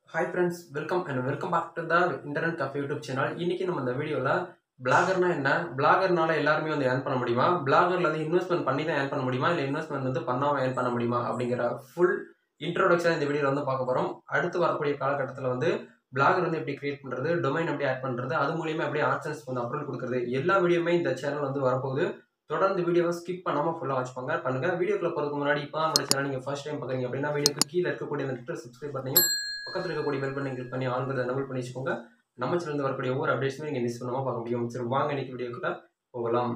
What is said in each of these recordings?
Hi friends, welcome back to the Internet Cafe YouTube channel. இன்னைக்கு நம்ம இந்த வீடியோல பிளாகர்னா என்ன, பிளாகர்னால எல்லாருமே வந்து ஏர்ன் பண்ண முடியுமா, பிளாகர்ல வந்து இன்வெஸ்ட்மெண்ட் பண்ணி தான் ஏர்ன் பண்ண முடியுமா, இல்லை இன்வெஸ்ட்மெண்ட் வந்து பண்ணாம ஏர்ன் பண்ண முடியுமா அப்படிங்கிற ஃபுல் இன்ட்ரோடக்ஷன் இந்த வீடியோல வந்து பார்க்க போறோம். அடுத்து வரக்கூடிய காலகட்டத்தில் வந்து பிளாகர் வந்து எப்படி கிரியேட் பண்றது, டொமைன் எப்படி ஆட் பண்றது, அது மூலியமா எப்படி ஆட்சன்ஸ் வந்து அப்லோட் கொடுக்குறது, எல்லா வீடியோமே இந்த சேனல் வந்து வரப்போகுது. தொடர்ந்து வீடியோவை ஸ்கிப் பண்ணாம ஃபுல்லாக வாட்ச் பண்ணுங்க. வீடியோக்குள்ள போறதுக்கு முன்னாடி இப்போ நம்ம சேனல் நீங்க ஃபர்ஸ்ட் டைம் பார்க்குறீங்க அப்படின்னா வீடியோக்கு கீழே இருக்கக்கூடிய அந்த சப்ஸ்கிரைப் பண்ணி பக்கத்தில் இருக்கக்கூடிய பெல் பட்டனை கிளிக் பண்ணி ஆளுங்கிறத எனபிள் பண்ணி வச்சுக்கோங்க. நம்ம சேனல் வரக்கூடிய ஒவ்வொரு அப்டேட்ஸுமே நீங்கள் மிஸ் பண்ணாமல் பார்க்க முடியும். சரி வாங்க இன்னைக்கு வீடியோக்குள்ள போகலாம்.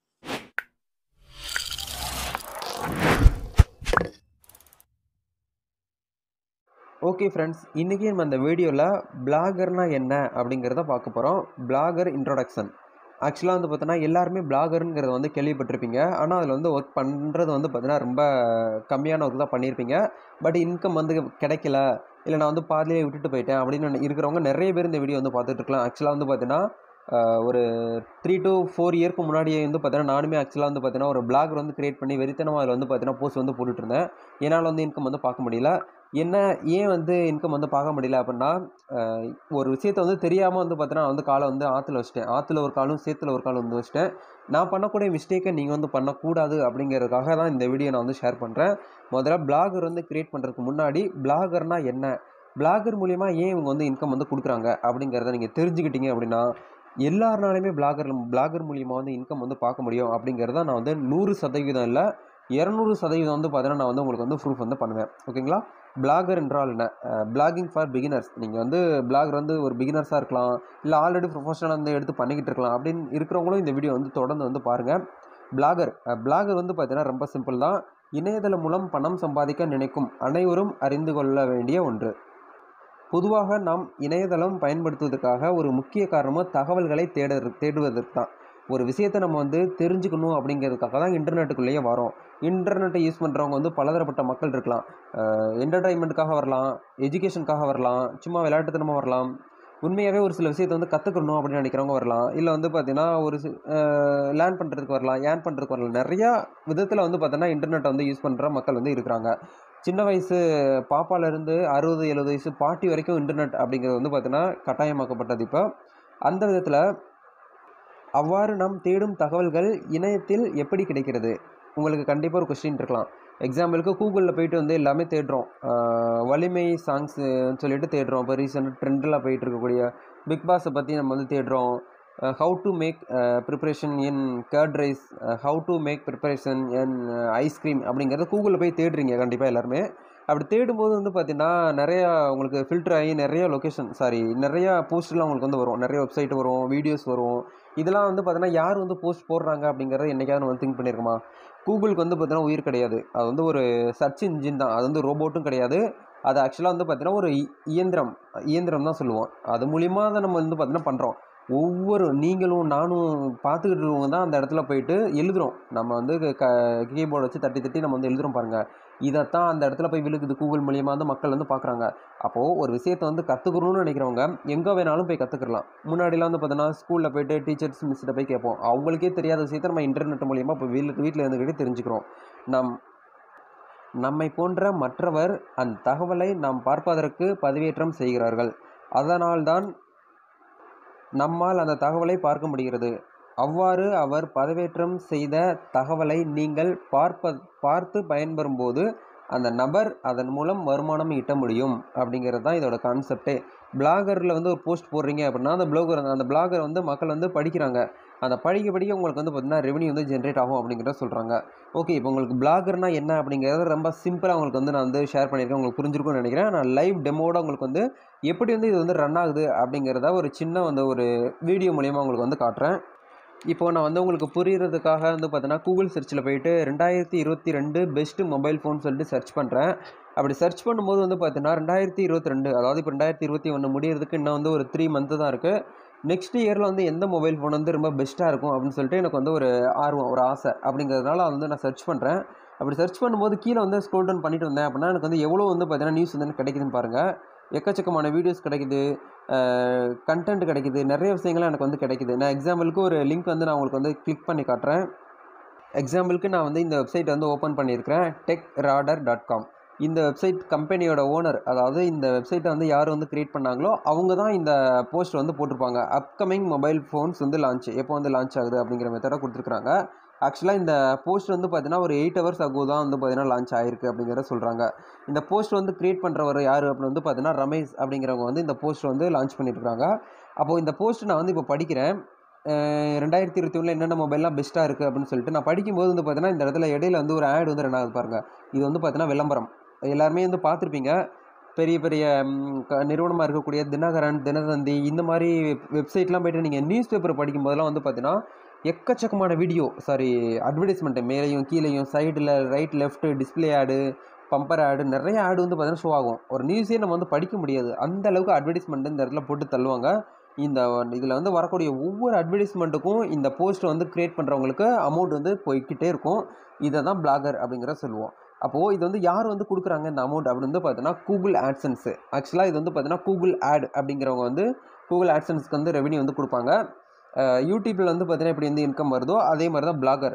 ஓகே ஃப்ரெண்ட்ஸ், இன்றைக்கி நம்ம இந்த வீடியோவில் பிளாகர்னா என்ன அப்படிங்கிறத பார்க்க போகிறோம். Blogger introduction. ஆக்சுவலாக வந்து பார்த்தோன்னா எல்லாருமே பிளாகருங்கிறத வந்து கேள்விப்பட்டிருப்பீங்க. ஆனால் அதில் வந்து ஒர்க் பண்ணுறது வந்து பார்த்தீங்கன்னா ரொம்ப கம்மியான ஒர்க் தான் பண்ணியிருப்பீங்க. பட் இன்கம் வந்து கிடைக்கல, இல்லை நான் வந்து பாதியிலே விட்டுட்டு போயிட்டேன் அப்படின்னு இருக்கிறவங்க நிறைய பேர் இந்த வீடியோ வந்து பார்த்துட்டு இருக்கலாம். ஆக்சுவலாக வந்து பார்த்தீங்கன்னா ஒரு 3 to 4 இயர்க்கு முன்னாடியே வந்து பார்த்தீங்கன்னா நானுமே ஆக்சுவலாக வந்து பார்த்தீங்கன்னா ஒரு பிளாகர் வந்து கிரியேட் பண்ணி வெறித்தனமாக அதில் வந்து பார்த்தீங்கன்னா போஸ்ட் வந்து போட்டுட்டு இருந்தேன். என்னால் வந்து இன்கம் வந்து பார்க்க முடியல. ஏன் வந்து இன்கம் வந்து பார்க்க முடியல அப்படின்னா, ஒரு விஷயத்தை வந்து தெரியாமல் வந்து பார்த்தீங்கன்னா நான் வந்து காலை வந்து ஆற்றுல வச்சிட்டேன். ஆற்றுல ஒரு காலும் சேத்துல ஒரு காலும் வந்து வச்சிட்டேன். நான் பண்ணக்கூடிய மிஸ்டேக்கை நீங்கள் வந்து பண்ணக்கூடாது அப்படிங்கிறதுக்காக தான் இந்த வீடியோ நான் வந்து ஷேர் பண்ணுறேன். முதல்ல பிளாகர் வந்து கிரியேட் பண்ணுறதுக்கு முன்னாடி பிளாகர்னா என்ன, பிளாகர் மூலிமா ஏன் இவங்க வந்து இன்கம் வந்து கொடுக்குறாங்க அப்படிங்கிறத நீங்கள் தெரிஞ்சுக்கிட்டீங்க அப்படின்னா எல்லாருனாலுமே பிளாகர் மூலிமா வந்து இன்கம் வந்து பார்க்க முடியும் அப்படிங்கிறத நான் வந்து 100% இல்லை 200% வந்து பார்த்தீங்கன்னா நான் வந்து உங்களுக்கு வந்து ப்ரூஃப் வந்து பண்ணுவேன். ஓகேங்களா? பிளாகர் என்றால் என்ன? Blogging for beginners. நீங்கள் வந்து பிளாகர் வந்து ஒரு பிகினர்ஸாக இருக்கலாம், இல்லை ஆல்ரெடி ப்ரொஃபஷனலாக வந்து எடுத்து பண்ணிக்கிட்டு இருக்கலாம். அப்படின்னு இருக்கிறவங்களும் இந்த வீடியோ வந்து தொடர்ந்து வந்து பாருங்கள். பிளாகர் வந்து பார்த்தீங்கன்னா ரொம்ப சிம்பிள் தான். இணையதளம் மூலம் பணம் சம்பாதிக்க நினைக்கும் அனைவரும் அறிந்து கொள்ள வேண்டிய ஒன்று. பொதுவாக நாம் இணையதளம் பயன்படுத்துவதற்காக ஒரு முக்கிய காரணமாக தகவல்களை தேடுவதற்கு தான். ஒரு விஷயத்தை நம்ம வந்து தெரிஞ்சுக்கணும் அப்படிங்கிறதுக்காக தான் இன்டர்நெட்டுக்குள்ளேயே வரோம். இன்டர்நெட்டை யூஸ் பண்ணுறவங்க வந்து பலதரப்பட்ட மக்கள் இருக்கலாம். என்டர்டைன்மெண்ட்டுக்காக வரலாம், எஜுகேஷனுக்காக வரலாம், சும்மா விளையாட்டுத்தனமாக வரலாம், உண்மையாகவே ஒரு சில விஷயத்தை வந்து கற்றுக்கணும் அப்படின்னு நினைக்கிறவங்க வரலாம், இல்லை வந்து பார்த்தீங்கன்னா ஒரு லேர்ன் பண்ணுறதுக்கு வரலாம், ஏர்ன் பண்ணுறதுக்கு வரலாம். நிறையா விதத்தில் வந்து பார்த்தீங்கன்னா இன்டர்நெட்டை வந்து யூஸ் பண்ணுற மக்கள் வந்து இருக்கிறாங்க. சின்ன வயசு பாப்பாலேருந்து 60-70 வயசு பாட்டி வரைக்கும் இன்டர்நெட் அப்படிங்கிறது வந்து பார்த்தீங்கன்னா கட்டாயமாக்கப்பட்டது. இப்போ அந்த விதத்தில் அவ்வாறு நாம் தேடும் தகவல்கள் இணையத்தில் எப்படி கிடைக்கிறது? உங்களுக்கு கண்டிப்பாக ஒரு கொஸ்டின் இருக்கலாம். எக்ஸாம்பிளுக்கு கூகுளில் போயிட்டு வந்து எல்லாமே தேடுறோம். வலிமை சாங்ஸ்ன்னு சொல்லிட்டு தேடுறோம். இப்போ ரீசெண்டாக ட்ரெண்டில் போயிட்டு இருக்கக்கூடிய பிக் பாஸை பற்றி நம்ம வந்து தேடுறோம். How to make preparation in curd rice, how to make preparation in ice cream அப்படிங்கிறத கூகுளில் போய் தேடுறீங்க கண்டிப்பாக எல்லாருமே. அப்படி தேடும்போது வந்து பார்த்தீங்கன்னா நிறையா உங்களுக்கு ஃபில்டர் ஆகி நிறையா போஸ்ட்லாம் உங்களுக்கு வந்து வரும். நிறைய வெப்சைட் வரும், வீடியோஸ் வரும். இதெல்லாம் வந்து பார்த்தீங்கன்னா யார் வந்து போஸ்ட் போடுறாங்க அப்படிங்கிறத என்றைக்காவது நம்ம திங்க் பண்ணியிருக்கோமா? கூகுளுக்கு வந்து பார்த்தீங்கன்னா உயிர் கிடையாது. அது வந்து ஒரு சர்ச் இன்ஜின் தான். அது வந்து ரோபோட்டும் கிடையாது. அது ஆக்சுவலாக வந்து பார்த்தீங்கன்னா ஒரு இயந்திரம் தான் சொல்லுவோம். அது மூலிமா தான் நம்ம வந்து பார்த்தீங்கன்னா பண்ணுறோம். நீங்களும் நானும் பார்த்துக்கிட்டு இருக்கவங்க தான் அந்த இடத்துல போயிட்டு எழுதுகிறோம். நம்ம வந்து கீபோர்டு வச்சு தட்டி தட்டி நம்ம வந்து எழுதுகிறோம் பாருங்கள். இதைத்தான் அந்த இடத்துல போய் விழுகுது. கூகுள் மூலியமாக வந்து மக்கள் வந்து பார்க்குறாங்க. அப்போது ஒரு விஷயத்தை வந்து கற்றுக்கணும்னு நினைக்கிறவங்க எங்கே வேணாலும் போய் கற்றுக்கலாம். முன்னாடிலாம் வந்து பார்த்தீங்கன்னா ஸ்கூலில் போய்ட்டு டீச்சர்ஸ் மிஸ்கிட்ட போய் கேட்போம். அவங்களுக்கே தெரியாத விஷயத்தை நம்ம இன்டர்நெட் மூலியமாக இப்போ வீட்டில் இருந்துக்கிட்டு தெரிஞ்சுக்கிறோம். நம்மை போன்ற மற்றவர் அந்த தகவலை நாம் பார்ப்பதற்கு பதிவேற்றம் செய்கிறார்கள். அதனால்தான் நம்மால் அந்த தகவலை பார்க்க முடிகிறது. அவ்வாறு அவர் பதிவேற்றம் செய்த தகவலை நீங்கள் பார்த்து பயன்பெறும்போது அந்த நபர் அதன் மூலம் வருமானம் ஈட்ட முடியும் அப்படிங்கிறது தான் இதோட கான்செப்டே. பிளாகரில் வந்து ஒரு போஸ்ட் போடுறீங்க அப்படின்னா அந்த பிளாகர் வந்து மக்கள் வந்து படிக்கிறாங்க. அந்த படிக்க உங்களுக்கு வந்து பார்த்திங்கன்னா ரெவன்யூ வந்து ஜென்ரேட் ஆகும் அப்படிங்கிறத சொல்கிறாங்க. ஓகே, இப்போ உங்களுக்கு பிளாகர்னால் என்ன அப்படிங்கிறத ரொம்ப சிம்பிளாக உங்களுக்கு வந்து நான் வந்து ஷேர் பண்ணியிருக்கேன். உங்களுக்கு புரிஞ்சிருக்கும்னு நினைக்கிறேன். நான் லைவ் டெமோட உங்களுக்கு வந்து எப்படி வந்து இது வந்து ரன் ஆகுது அப்படிங்கிறத ஒரு சின்ன வந்து ஒரு வீடியோ மூலிமா உங்களுக்கு வந்து காட்டுறேன். இப்போது நான் வந்து உங்களுக்கு புரிகிறதுக்காக வந்து பார்த்தீங்கன்னா கூகுள் சர்ச்சில் போயிட்டு 2022 பெஸ்ட்டு மொபைல் ஃபோன் சொல்லிட்டு சர்ச் பண்ணுறேன். அப்படி சர்ச் பண்ணும்போது வந்து பார்த்தீங்கன்னா 2022, அதாவது இப்போ 2021 முடியறதுக்கு இன்னும் வந்து ஒரு 3 மந்த்து தான் இருக்குது. நெக்ஸ்ட் இயரில் வந்து எந்த மொபைல் ஃபோன் வந்து ரொம்ப பெஸ்ட்டாக இருக்கும் அப்படின்னு சொல்லிட்டு எனக்கு வந்து ஒரு ஆர்வம், ஒரு ஆசை அப்படிங்கிறதுனால அதை வந்து நான் சர்ச் பண்ணுறேன். அப்படி சர்ச் பண்ணும்போது கீழே வந்து ஸ்க்ரோல் டவுன் பண்ணிட்டு வந்தேன் அப்படின்னா எனக்கு வந்து எவ்வளோ வந்து பார்த்தீங்கன்னா நியூஸ் வந்து கிடைக்குதுன்னு பாருங்கள். எக்கச்சக்கமான வீடியோஸ் கிடைக்குது, கண்டென்ட் கிடைக்குது, நிறைய விஷயங்கள்லாம் எனக்கு வந்து கிடைக்குது. நான் எக்ஸாம்பிளுக்கு ஒரு லிங்க் வந்து நான் உங்களுக்கு வந்து கிளிக் பண்ணி காட்டுறேன். எக்ஸாம்பிளுக்கு நான் வந்து இந்த வெப்சைட் வந்து ஓப்பன் பண்ணியிருக்கிறேன், techradar.com. இந்த வெப்சைட் கம்பெனியோட ஓனர், அதாவது இந்த வெப்சைட்டை வந்து யார் வந்து கிரியேட் பண்ணாங்களோ அவங்க தான் இந்த போஸ்ட் வந்து போட்டிருப்பாங்க. அப்கமிங் மொபைல் ஃபோன்ஸ் வந்து லான்ச், எப்போ வந்து லான்ச் ஆகுது அப்படிங்கிற மெத்தடை கொடுத்துருக்காங்க. ஆக்சுவலாக இந்த போஸ்ட் வந்து பார்த்தீங்கன்னா ஒரு 8 ஹவர்ஸ் அகோ தான் வந்து பார்த்தீங்கன்னா லான்ச் ஆயிருக்கு அப்படிங்கிறத சொல்கிறாங்க. இந்த போஸ்ட் வந்து கிரியேட் பண்ணுறவர் யார் அப்படின்னு வந்து பார்த்தீங்கன்னா ரமேஷ் அப்படிங்கிறவங்க வந்து இந்த போஸ்ட் வந்து லான்ச் பண்ணியிருக்காங்க. அப்போது இந்த போஸ்ட் நான் வந்து இப்போ படிக்கிறேன். 2021 என்னென்ன மொபைல்லாம் பெஸ்ட்டாக இருக்குது அப்படின்னு சொல்லிட்டு நான் படிக்கும்போது வந்து பார்த்தீங்கன்னா இந்த இடத்துல இடையில வந்து ஒரு ஆட் வந்து ரெண்டாவது பாருங்கள். இது வந்து பார்த்தீங்கன்னா விளம்பரம். எல்லாருமே வந்து பார்த்துருப்பீங்க. பெரிய பெரிய நிறுவனமாக இருக்கக்கூடிய தினகரன், தினத்தந்தி இந்த மாதிரி வெப்சைட்லாம் போய்ட்டு நீங்கள் நியூஸ் பேப்பர் படிக்கும்போதெல்லாம் வந்து பார்த்தீங்கன்னா எக்கச்சக்கமான வீடியோ அட்வர்டைஸ்மெண்ட்டு மேலேயும் கீழேயும் சைடில் right left display ad, bumper ad, நிறைய ஆடு வந்து பார்த்தீங்கன்னா ஷோ ஆகும். ஒரு நியூஸே நம்ம வந்து படிக்க முடியாது, அந்த அளவுக்கு அட்வர்டைஸ்மெண்ட் இந்த இடத்துல போட்டு தள்ளுவாங்க. இதில் வந்து வரக்கூடிய ஒவ்வொரு அட்வர்டைஸ்மெண்ட்டுக்கும் இந்த போஸ்ட் வந்து கிரியேட் பண்ணுறவங்களுக்கு அமௌண்ட் வந்து போய்கிட்டே இருக்கும். இதை தான் பிளாகர் அப்படிங்கிற சொல்லுவோம். அப்போது இது வந்து யார் வந்து கொடுக்குறாங்க இந்த அமௌண்ட் அப்படின்னு வந்து பார்த்தீங்கன்னா கூகுள் ஆட்சன்ஸு. ஆக்சுவலாக இது வந்து பார்த்தீங்கன்னா கூகுள் ஆட் அப்படிங்கிறவங்க வந்து கூகுள் ஆட்சன்ஸ்க்கு வந்து ரெவன்யூ வந்து கொடுப்பாங்க. யூடியூப்பில் வந்து பார்த்தீங்கன்னா எப்படி வந்து இன்கம் வருதோ அதே மாதிரி தான் பிளாகர்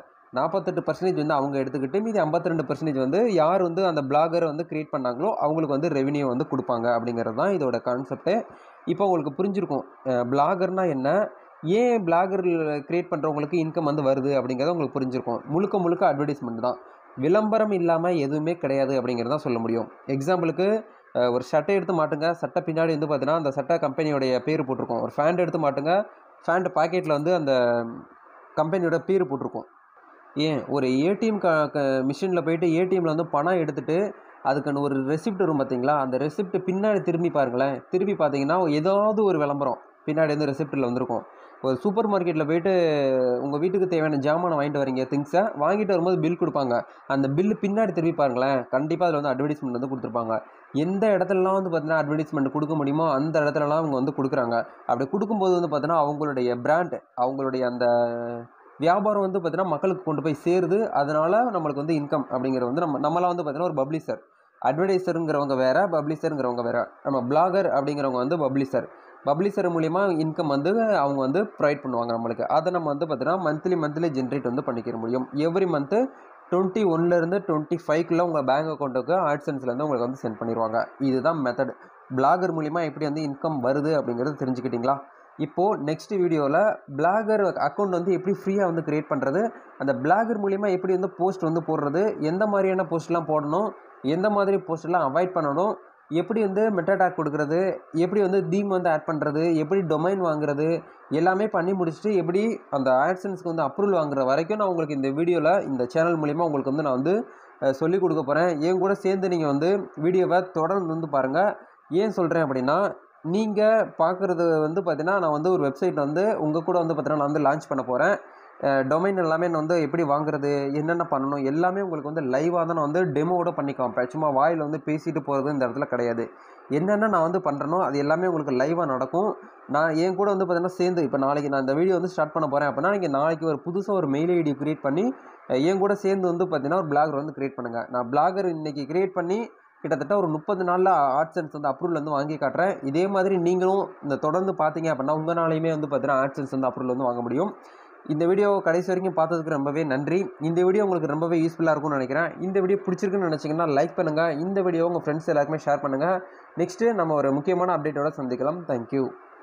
48% வந்து அவங்க எடுத்துக்கிட்டு மீதி 52% வந்து யார் வந்து அந்த பிளாகரை வந்து கிரியேட் பண்ணாங்களோ அவங்களுக்கு வந்து ரெவன்யூ வந்து கொடுப்பாங்க அப்படிங்கிறது தான் இதோட கான்செப்ட்டு. இப்போ உங்களுக்கு புரிஞ்சிருக்கும் பிளாகர்னால் என்ன, ஏன் பிளாகர் கிரியேட் பண்ணுறவங்களுக்கு இன்கம் வந்து வருது அப்படிங்கிறத உங்களுக்கு புரிஞ்சிருக்கும். முழுக்க முழுக்க அட்வர்டைஸ்மெண்ட் தான், விளம்பரம் இல்லாமல் எதுவுமே கிடையாது அப்படிங்கிறது தான் சொல்ல முடியும். எக்ஸாம்பிளுக்கு ஒரு சட்டை எடுத்து மாட்டுங்க, சட்டை பின்னாடி வந்து பார்த்தீங்கன்னா அந்த சட்டை கம்பெனியோடைய பேர் போட்டிருக்கும். ஒரு ஃபேண்ட் எடுத்து மாட்டுங்க, ஃபேண்ட் பாக்கெட்டில் வந்து அந்த கம்பெனியோட பேர் போட்டிருக்கும். ஏன் ஒரு ஏடிஎம் மிஷினில் போய்ட்டு ஏடிஎம்மில் வந்து பணம் எடுத்துகிட்டு அதுக்கான ஒரு ரெசிப்ட் வரும் பார்த்தீங்களா, அந்த ரெசிப்ட் பின்னாடி திரும்பி பாருங்களேன். திரும்பி பார்த்தீங்கன்னா ஏதாவது ஒரு விளம்பரம் பின்னாடி வந்து ரெசிப்ட்டில் வந்திருக்கும். ஒரு சூப்பர் மார்க்கெட்டில் போய்ட்டு உங்கள் வீட்டுக்கு தேவையான ஜாமானை வாங்கிட்டு வரீங்க, திங்ஸை வாங்கிட்டு வரும்போது பில் கொடுப்பாங்க. அந்த பில்லு பின்னாடி திரும்பி பாருங்களேன், கண்டிப்பாக அதில் வந்து அட்வர்டைஸ்மெண்ட் வந்து கொடுத்துருப்பாங்க. எந்த இடத்துலலாம் வந்து பார்த்தீங்கன்னா அட்வர்டைஸ்மெண்ட் கொடுக்க முடியுமோ அந்த இடத்துலலாம் அவங்க வந்து கொடுக்குறாங்க. அப்படி கொடுக்கும்போது வந்து பார்த்தீங்கன்னா அவங்களுடைய பிராண்ட், அவங்களுடைய அந்த வியாபாரம் வந்து பார்த்தீங்கன்னா மக்களுக்கு கொண்டு போய் சேருது. அதனால் நம்மளுக்கு வந்து இன்கம் அப்படிங்கிறது வந்து நம்மளாம் வந்து பார்த்தீங்கன்னா ஒரு பப்ளிஷர். அட்வர்டைஸருங்கிறவங்க வேறு, பப்ளிஷருங்கிறவங்க வேறு. நம்ம பிளாகர் அப்படிங்கிறவங்க வந்து பப்ளிஷர் மூலிமா இன்கம் வந்து அவங்க வந்து ப்ரொவைட் பண்ணுவாங்க நம்மளுக்கு. அதை நம்ம வந்து பார்த்தீங்கன்னா மந்த்லி ஜென்ரேட் வந்து பண்ணிக்க முடியும். எவ்ரி மந்த்து 21லேருந்து 25க்குள்ளே உங்கள் பேங்க் அக்கௌண்ட்டுக்கு ஆட்சன்ஸ்லேருந்து உங்களுக்கு வந்து சென்ட் பண்ணிடுவாங்க. இதுதான் மெத்தட். பிளாகர் மூலிமா எப்படி வந்து இன்கம் வருது அப்படிங்கிறது தெரிஞ்சுக்கிட்டிங்களா? இப்போது நெக்ஸ்ட் வீடியோவில் பிளாகர் அக்கௌண்ட் வந்து எப்படி ஃப்ரீயாக வந்து க்ரியேட் பண்ணுறது, அந்த பிளாகர் மூலிமா எப்படி வந்து போஸ்ட் வந்து போடுறது, எந்த மாதிரியான போஸ்ட்லாம் போடணும், எந்த மாதிரி போஸ்ட்லாம் அவாய்ட் பண்ணணும், எப்படி வந்து மெட்டா டேக் கொடுக்குறது, எப்படி வந்து தீம் வந்து ஆட் பண்ணுறது, எப்படி டொமைன் வாங்குறது, எல்லாமே பண்ணி முடிச்சுட்டு எப்படி அந்த ஆட்சன்ஸ்க்கு வந்து அப்ரூவல் வாங்குற வரைக்கும் நான் உங்களுக்கு இந்த வீடியோவில் இந்த சேனல் மூலிமா உங்களுக்கு வந்து நான் வந்து சொல்லிக் கொடுக்க போகிறேன். என் கூட சேர்ந்து நீங்கள் வந்து வீடியோவை தொடர்ந்து வந்து பாருங்கள். ஏன் சொல்கிறேன் அப்படின்னா, நீங்கள் பார்க்குறது வந்து பார்த்தீங்கன்னா நான் வந்து ஒரு வெப்சைட் வந்து உங்கள் கூட வந்து பார்த்தீங்கன்னா நான் வந்து லான்ச் பண்ண போகிறேன். டொமைன் எல்லாமே நான் வந்து எப்படி வாங்குறது, என்னென்ன பண்ணணும் எல்லாமே உங்களுக்கு வந்து லைவாக தான் நான் வந்து டெமோவோட பண்ணி காமிப்பேன். சும்மா வாயில் வந்து பேசிட்டு போகிறது இந்த இடத்துல கிடையாது. என்னென்ன நான் வந்து பண்ணுறனோ அது எல்லாமே உங்களுக்கு லைவாக நடக்கும். நான் என் கூட வந்து பார்த்தீங்கன்னா சேர்ந்து இப்போ நாளைக்கு நான் இந்த வீடியோ வந்து ஸ்டார்ட் பண்ண போகிறேன் அப்படின்னா நீங்கள் நாளைக்கு ஒரு புதுசாக ஒரு மெயில் ஐடி க்ரியேட் பண்ணி என் கூட சேர்ந்து வந்து பார்த்தீங்கன்னா ஒரு பிளாகர் வந்து க்ரியேட் பண்ணுங்கள். நான் பிளாகர் இன்றைக்கி க்ரியேட் பண்ணி கிட்டத்தட்ட ஒரு 30 நாளில் ஆட்சன்ஸ் வந்து அப்ரூவல் வந்து வாங்கி காட்டுறேன். இதே மாதிரி நீங்களும் இந்த தொடர்ந்து பார்த்தீங்க அப்படின்னா உங்களாலையுமே வந்து பார்த்தீங்கன்னா ஆட்சன்ஸ் வந்து அப்ரூவல் வந்து வாங்க முடியும். இந்த வீடியோ கடைசி வரைக்கும் பார்த்ததுக்கு ரொம்பவே நன்றி. இந்த வீடியோ உங்களுக்கு ரொம்பவே யூஸ்ஃபுல்லாக இருக்கும்னு நினைக்கிறேன். இந்த வீடியோ பிடிச்சிருக்குன்னு நினச்சிங்கன்னா லைக் பண்ணுங்கள். இந்த வீடியோ உங்கள் ஃப்ரெண்ட்ஸ் எல்லாருக்குமே ஷேர் பண்ணுங்கள். நெக்ஸ்ட்டு நம்ம ஒரு முக்கியமான அப்டேட்டோட சந்திக்கலாம். தேங்க்யூ.